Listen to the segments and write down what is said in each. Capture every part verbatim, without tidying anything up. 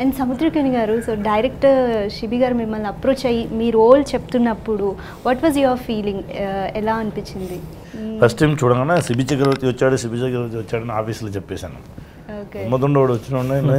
And Samuthirakani గారు, so director Shibi గారు మిమ్మల్ని అప్రోచ్ అయ్యి మీ రోల్ చెప్తున్నప్పుడు వాట్ వాజ్ యువర్ ఫీలింగ్? ఎలా అనిపించింది? ఫస్ట్ టైం చూడగానే శిబి చక్రవర్తి వచ్చాడు శిబి చక్రవర్తి వచ్చాడని ఆఫీస్లో చెప్పేశాను. ఉమ్మతుండోడు వచ్చిన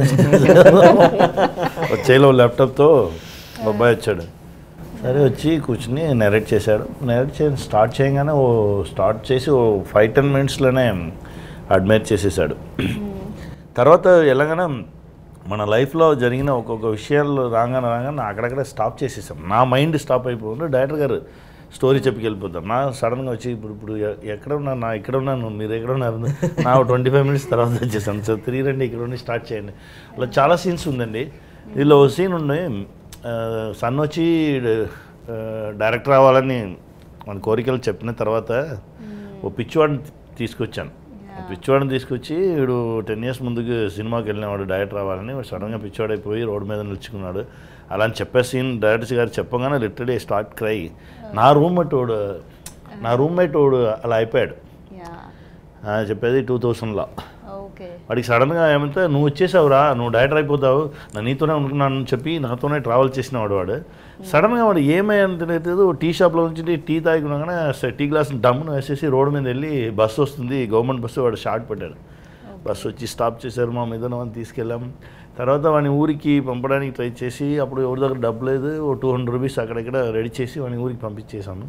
వచ్చేలో ల్యాప్టాప్తో అబ్బాయి వచ్చాడు. సరే వచ్చి కూర్చుని నెరేట్ చేశాడు. నెరేట్ చేసి స్టార్ట్ చేయగానే ఓ స్టార్ట్ చేసి ఓ ఫైవ్ టెన్ మినిట్స్లోనే అడ్మైర్ చేసేసాడు. తర్వాత ఎలాగైనా మన లైఫ్లో జరిగిన ఒక్కొక్క విషయాలు రాగానే రాగానే అక్కడక్కడ స్టాప్ చేసేసాం. నా మైండ్ స్టాప్ అయిపోతుంది. డైరెక్టర్ గారు స్టోరీ చెప్పి వెళ్ళిపోతాం. నా సడన్గా వచ్చి ఇప్పుడు ఇప్పుడు ఎక్కడ ఉన్నాను, నా ఇక్కడ ఉన్నాను, మీరు ఎక్కడ ఉన్నారు, నా ట్వంటీ ఫైవ్ మినిట్స్ తర్వాత వచ్చేసాను. సో త్రీ రండి ఇక్కడ ఉండి స్టార్ట్ చేయండి. అలా చాలా సీన్స్ ఉందండి. దీనిలో ఓ సీన్ ఉండి సన్ వచ్చి డైరెక్టర్ అవ్వాలని మన కోరికలు చెప్పిన తర్వాత ఓ పిచ్చివాడిని తీసుకొచ్చాను. పిచ్చివాడిని తీసుకొచ్చి వీడు టెన్ ఇయర్స్ ముందుకు సినిమాకి వెళ్ళినవాడు డైరెక్టర్ అవ్వాలని, వాడు సడన్గా పిచ్చివాడైపోయి రోడ్డు మీద నిలుచుకున్నాడు. అలా అని చెప్పే సీన్ డైరెక్టర్ గారు చెప్పగానే లిటరలీ స్టార్ట్ క్రై. నా రూమ్మేట్ వాడు నా రూమ్మేట్ వాడు అలా అయిపోయాడు. చెప్పేది టూ థౌసండ్లో. వాడికి సడన్గా ఏమంటే నువ్వు వచ్చేసావురా, నువ్వు డైరెక్టర్ అయిపోతావు, నా నీతోనే అనుకున్నాను అని చెప్పి నాతోనే ట్రావెల్ చేసిన వాడు వాడు సడన్గా వాడు ఏమైంది తెలియదు. టీ షాప్లో నుంచి టీ తాగుకున్నాగానే టీ గ్లాస్ డమ్మును వేసేసి రోడ్డు మీద వెళ్ళి బస్సు వస్తుంది, గవర్నమెంట్ బస్సు, వాడు షార్ట్ పెట్టాడు. బస్సు వచ్చి స్టాప్ చేశారు, మా మీద అని తీసుకెళ్ళాం. తర్వాత వాడిని ఊరికి పంపడానికి ట్రై చేసి అప్పుడు ఎవరి దగ్గర డబ్బు లేదు, ఓ టూ హండ్రెడ్ రూపీస్ అక్కడెక్కడ రెడీ చేసి వాడిని ఊరికి పంపించేసాము.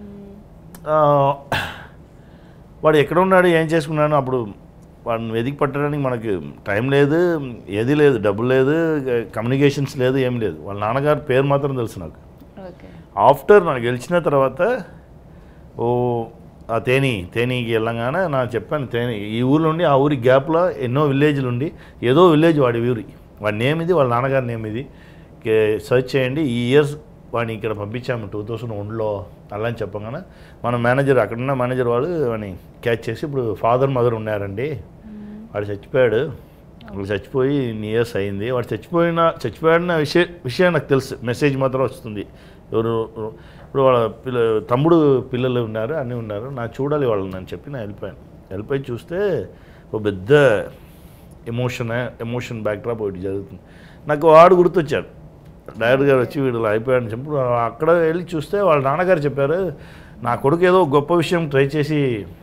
వాడు ఎక్కడ ఉన్నాడు, ఏం చేసుకున్నాడు, అప్పుడు వాడిని వెతికి పట్టడానికి మనకి టైం లేదు, ఏది లేదు, డబ్బు లేదు, కమ్యూనికేషన్స్ లేదు, ఏం లేదు. వాళ్ళ నాన్నగారి పేరు మాత్రం తెలుసు నాకు. ఆఫ్టర్ నాకు గెలిచిన తర్వాత ఓ ఆ తేని తేనీకి వెళ్ళంగానే నాకు చెప్పాను, తేని ఈ ఊళ్ళో ఉండి ఆ ఊరి గ్యాప్లో ఎన్నో విలేజ్లు ఉండి ఏదో విలేజ్ వాడి ఊరి, వాడి నేమ్ ఇది, వాళ్ళ నాన్నగారి నేమ్ ఇది, సర్చ్ చేయండి. ఈ ఇయర్స్ వాడిని ఇక్కడ పంపించాము టూ థౌసండ్ వన్లో అలా అని చెప్పగానే మన మేనేజర్, అక్కడున్న మేనేజర్ వాళ్ళు వాడిని క్యాచ్ చేసి ఇప్పుడు ఫాదర్ మదర్ ఉన్నారండి, వాడు చచ్చిపోయాడు, వాడు చచ్చిపోయి ఇన్ని ఇయర్స్ అయింది, వాడు చచ్చిపోయిన చచ్చిపోయాడన్న విషయ విషయం నాకు తెలుసు, మెసేజ్ మాత్రం వస్తుంది. ఎవరు ఇప్పుడు వాళ్ళ పిల్ల తమ్ముడు పిల్లలు ఉన్నారు, అన్నీ ఉన్నారు, నాకు చూడాలి వాళ్ళని అని చెప్పి నేను వెళ్ళిపోయాను. వెళ్ళిపోయి చూస్తే ఒక పెద్ద ఎమోషన్ ఎమోషన్ బ్యాక్డ్రాప్ ఒకటి జరుగుతుంది. నాకు వాడు గుర్తొచ్చాడు. డైరెక్టర్ గారు వచ్చి వీడు అయిపోయాడని చెప్పి అక్కడ వెళ్ళి చూస్తే వాళ్ళ నాన్నగారు చెప్పారు, నా కొడుకు ఏదో గొప్ప విషయం ట్రై చేసి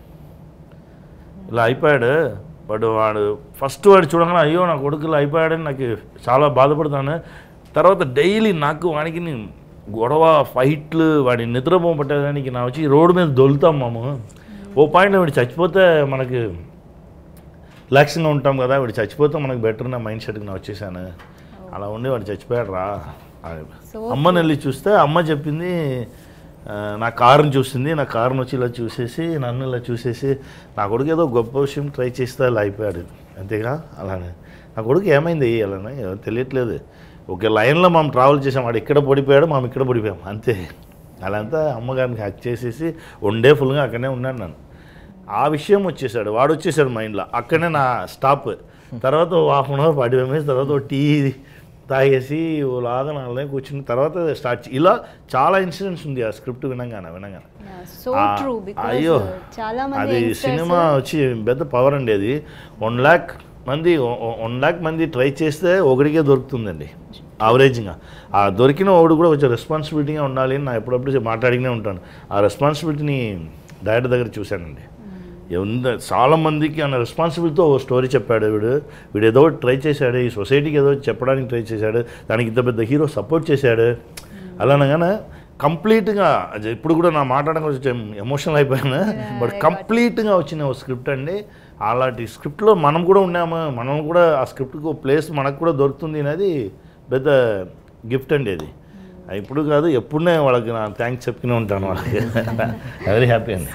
ఇలా అయిపోయాడు, బట్ వాడు ఫస్ట్ వాడు చూడగానే అయ్యో నా కొడుకు ఇలా అయిపోయాడని నాకు చాలా బాధపడతాను. తర్వాత డైలీ నాకు వాడికి గొడవ ఫైట్లు, వాడి నిద్రపోపట్టడానికి నా వచ్చి రోడ్డు మీద దొలుతాం మాము. ఓ పాయింట్ వీడు చచ్చిపోతే మనకి రిలాక్సింగ్గా ఉంటాం కదా, వీడు చచ్చిపోతే మనకు బెటర్ నా మైండ్ సెట్కి నా వచ్చేసాను. అలా ఉండి వాడు చచ్చిపోయాడు రా. అమ్మని వెళ్ళి చూస్తే అమ్మ చెప్పింది, నా కారుని చూసింది, నా కారుని వచ్చి ఇలా చూసేసి నన్ను ఇలా చూసేసి నా కొడుకు ఏదో గొప్ప విషయం ట్రై చేస్తే అలా అయిపోయాడు అంతేగా. అలానే నా కొడుకు ఏమైంది అలానే తెలియట్లేదు. ఒక లైన్లో మనం ట్రావెల్ చేసాం, వాడు ఇక్కడ పడిపోయాడు, మనం ఇక్కడ పడిపోయాం అంతే. అలా అంతా అమ్మగారిని హ్యాక్ చేసేసి వన్ డే ఫుల్గా అక్కడనే ఉన్నాను నేను. ఆ విషయం వచ్చేసాడు, వాడు వచ్చేసాడు మైండ్లో, అక్కడనే నా స్టాప్. తర్వాత half an hour forty five minutes తర్వాత టీ తాగేసి లాగా నాలుగు కూర్చున్న తర్వాత స్టార్ట్. ఇలా చాలా ఇన్సిడెంట్స్ ఉంది ఆ స్క్రిప్ట్ వినగానే వినగానే అయ్యో అది సినిమా వచ్చి పెద్ద పవర్ అండి. అది వన్ ల్యాక్ మంది వన్ ల్యాక్ మంది ట్రై చేస్తే ఒకడికే దొరుకుతుందండి యావరేజ్గా. ఆ దొరికిన ఒకడు కూడా కొంచెం రెస్పాన్సిబిలిటీగా ఉండాలి అని నా ఎప్పుడప్పుడు మాట్లాడినే ఉంటాను. ఆ రెస్పాన్సిబిలిటీని డైరెక్టర్ దగ్గర చూశానండి. ఎంత చాలామందికి అన్న రెస్పాన్సిబిలిటీతో ఓ స్టోరీ చెప్పాడు వీడు, వీడు ఏదో ట్రై చేశాడు, ఈ సొసైటీకి ఏదో చెప్పడానికి ట్రై చేశాడు, దానికి ఇంత పెద్ద హీరో సపోర్ట్ చేశాడు. అలానగానే కంప్లీట్గా ఇప్పుడు కూడా నా మాట్లాడడం కొంచెం ఎమోషనల్ అయిపోయాను, బట్ కంప్లీట్గా వచ్చిన ఓ స్క్రిప్ట్ అండి. అలాంటి స్క్రిప్ట్లో మనం కూడా ఉన్నాము, మనం కూడా ఆ స్క్రిప్ట్కి ఒక ప్లేస్ మనకు కూడా దొరుకుతుంది అనేది పెద్ద గిఫ్ట్ అండి. అది ఇప్పుడు కాదు ఎప్పుడునే వాళ్ళకి నా థ్యాంక్స్ చెప్పుకునే ఉంటాను వాళ్ళకి. వెరీ హ్యాపీ అండి.